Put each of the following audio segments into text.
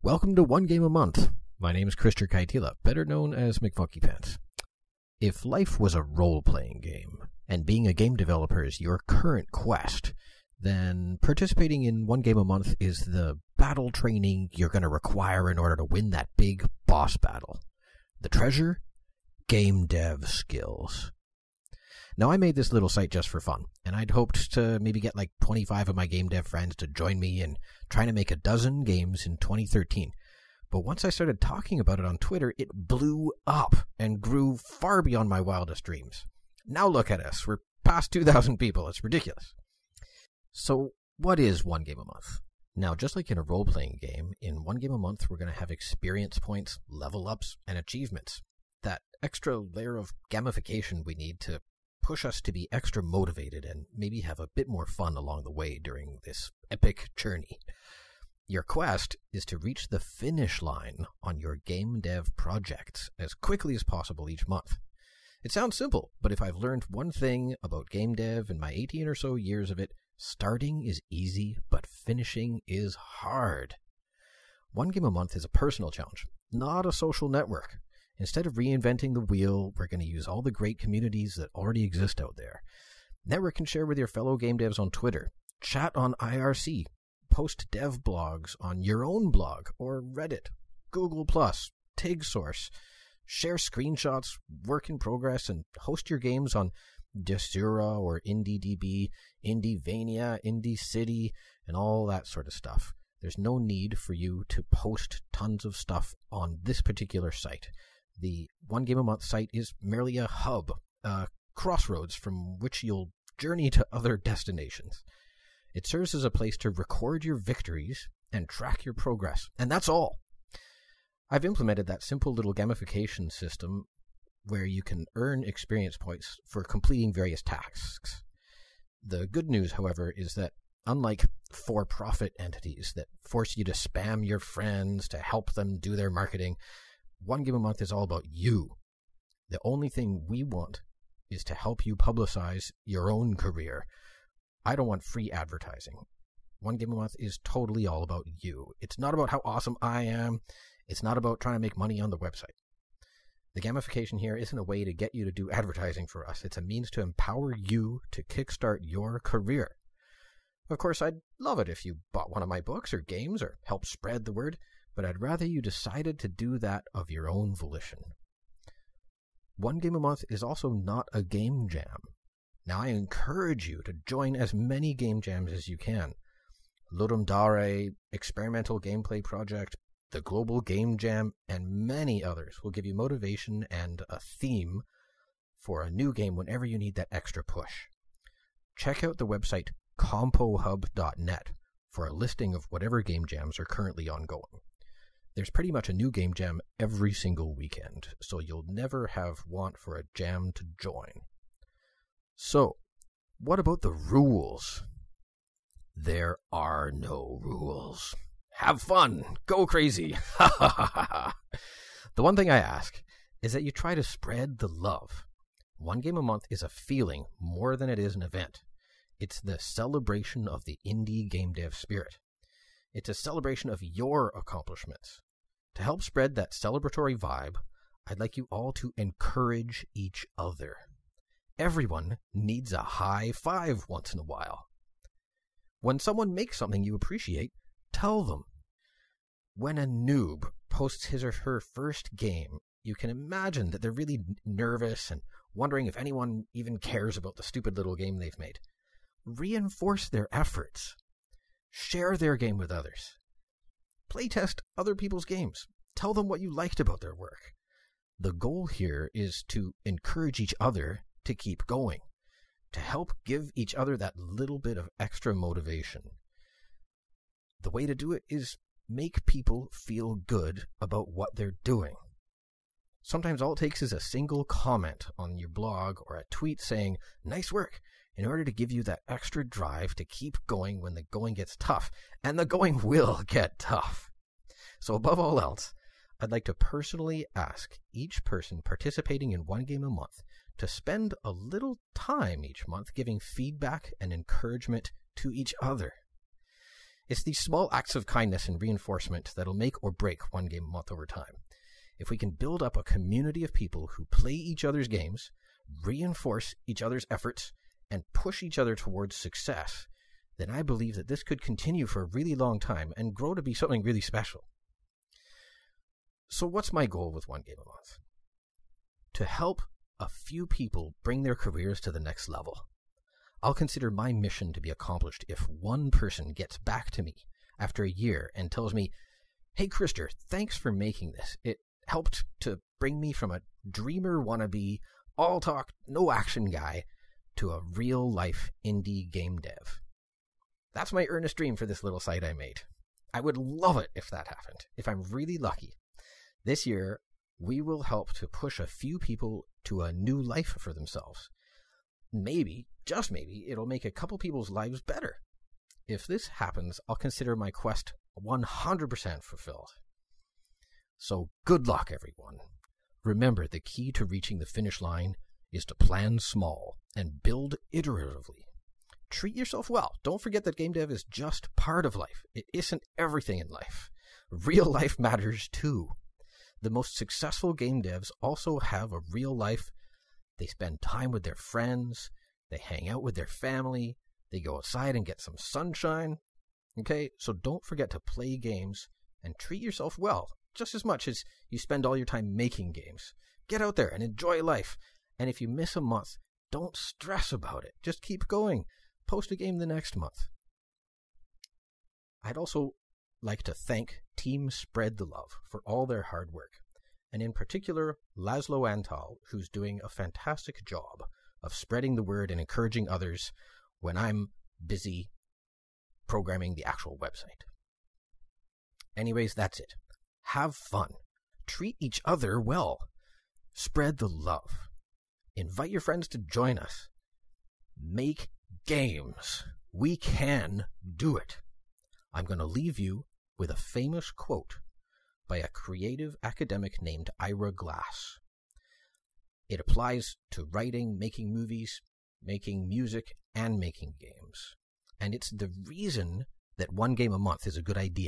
Welcome to One Game a Month. My name is Kaitila, better known as McFunkypants. If life was a role-playing game, and being a game developer is your current quest, then participating in One Game a Month is the battle training you're going to require in order to win that big boss battle. The treasure? Game dev skills. Now, I made this little site just for fun, and I'd hoped to maybe get like 25 of my game dev friends to join me in trying to make a dozen games in 2013. But once I started talking about it on Twitter, it blew up and grew far beyond my wildest dreams. Now look at us. We're past 2,000 people. It's ridiculous. So what is One Game a Month? Now, just like in a role-playing game, in One Game a Month, we're going to have experience points, level ups, and achievements. That extra layer of gamification we need to push us to be extra motivated and maybe have a bit more fun along the way during this epic journey. Your quest is to reach the finish line on your game dev projects as quickly as possible each month. It sounds simple, but if I've learned one thing about game dev in my 18 or so years of it, starting is easy, but finishing is hard. One Game a Month is a personal challenge, not a social network. Instead of reinventing the wheel, we're going to use all the great communities that already exist out there. Network and share with your fellow game devs on Twitter, chat on IRC, post dev blogs on your own blog or Reddit, Google+, TigSource, share screenshots, work in progress, and host your games on Desura or IndieDB, Indievania, IndieCity, and all that sort of stuff. There's no need for you to post tons of stuff on this particular site. The One Game a Month site is merely a hub, a crossroads from which you'll journey to other destinations. It serves as a place to record your victories and track your progress, and that's all. I've implemented that simple little gamification system where you can earn experience points for completing various tasks. The good news, however, is that unlike for-profit entities that force you to spam your friends to help them do their marketing, One Game a Month is all about you. The only thing we want is to help you publicize your own career. I don't want free advertising. One Game a Month is totally all about you. It's not about how awesome I am. It's not about trying to make money on the website. The gamification here isn't a way to get you to do advertising for us. It's a means to empower you to kickstart your career. Of course, I'd love it if you bought one of my books or games or helped spread the word, but I'd rather you decided to do that of your own volition. One Game a Month is also not a game jam. Now, I encourage you to join as many game jams as you can. Ludum Dare, Experimental Gameplay Project, the Global Game Jam, and many others will give you motivation and a theme for a new game whenever you need that extra push. Check out the website compohub.net for a listing of whatever game jams are currently ongoing. There's pretty much a new game jam every single weekend, so you'll never have want for a jam to join. So, what about the rules? There are no rules. Have fun. Go crazy. The one thing I ask is that you try to spread the love. One Game a Month is a feeling more than it is an event. It's the celebration of the indie game dev spirit. It's a celebration of your accomplishments. To help spread that celebratory vibe, I'd like you all to encourage each other. Everyone needs a high five once in a while. When someone makes something you appreciate, tell them. When a noob posts his or her first game, you can imagine that they're really nervous and wondering if anyone even cares about the stupid little game they've made. Reinforce their efforts. Share their game with others. Playtest other people's games. Tell them what you liked about their work. The goal here is to encourage each other to keep going, to help give each other that little bit of extra motivation. The way to do it is make people feel good about what they're doing. Sometimes all it takes is a single comment on your blog or a tweet saying, "Nice work," in order to give you that extra drive to keep going when the going gets tough. And the going will get tough. So above all else, I'd like to personally ask each person participating in One Game a Month to spend a little time each month giving feedback and encouragement to each other. It's these small acts of kindness and reinforcement that'll make or break One Game a Month over time. If we can build up a community of people who play each other's games, reinforce each other's efforts, and push each other towards success, then I believe that this could continue for a really long time and grow to be something really special. So what's my goal with One Game a Month? To help a few people bring their careers to the next level. I'll consider my mission to be accomplished if one person gets back to me after a year and tells me, "Hey, Krister, thanks for making this. It helped to bring me from a dreamer wannabe, all talk, no action guy to a real-life indie game dev." That's my earnest dream for this little site I made. I would love it if that happened, if I'm really lucky. This year, we will help to push a few people to a new life for themselves. Maybe, just maybe, it'll make a couple people's lives better. If this happens, I'll consider my quest 100% fulfilled. So good luck, everyone. Remember, the key to reaching the finish line is to plan small and build iteratively. Treat yourself well. Don't forget that game dev is just part of life. It isn't everything in life. Real life matters too. The most successful game devs also have a real life. They spend time with their friends. They hang out with their family. They go outside and get some sunshine. Okay, so don't forget to play games and treat yourself well, just as much as you spend all your time making games. Get out there and enjoy life. And if you miss a month, don't stress about it. Just keep going. Post a game the next month. I'd also like to thank Team Spread the Love for all their hard work, and in particular Laszlo Antal, who's doing a fantastic job of spreading the word and encouraging others when I'm busy programming the actual website. Anyways, that's it. Have fun. Treat each other well. Spread the love. Invite your friends to join us. Make games. We can do it. I'm going to leave you with a famous quote by a creative academic named Ira Glass. It applies to writing, making movies, making music, and making games. And it's the reason that One Game a Month is a good idea.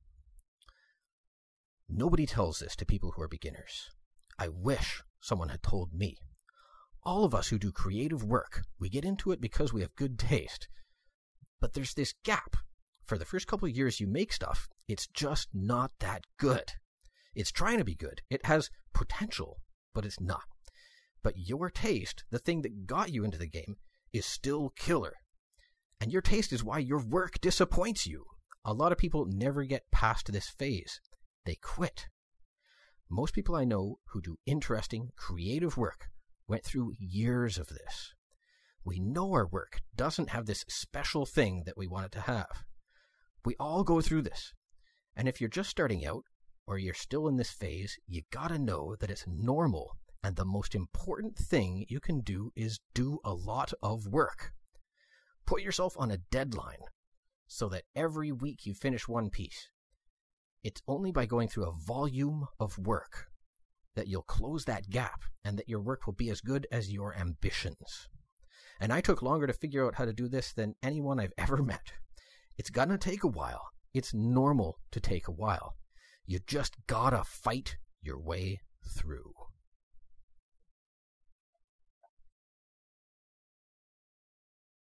Nobody tells this to people who are beginners. I wish someone had told me. All of us who do creative work, we get into it because we have good taste. But there's this gap. For the first couple of years you make stuff, it's just not that good. It's trying to be good. It has potential, but it's not. But your taste, the thing that got you into the game, is still killer. And your taste is why your work disappoints you. A lot of people never get past this phase. They quit. Most people I know who do interesting, creative work went through years of this. We know our work doesn't have this special thing that we want it to have. We all go through this. And if you're just starting out, or you're still in this phase, you gotta know that it's normal, and the most important thing you can do is do a lot of work. Put yourself on a deadline, so that every week you finish one piece. It's only by going through a volume of work that you'll close that gap, and that your work will be as good as your ambitions. And I took longer to figure out how to do this than anyone I've ever met. It's gonna take a while. It's normal to take a while. You just gotta fight your way through.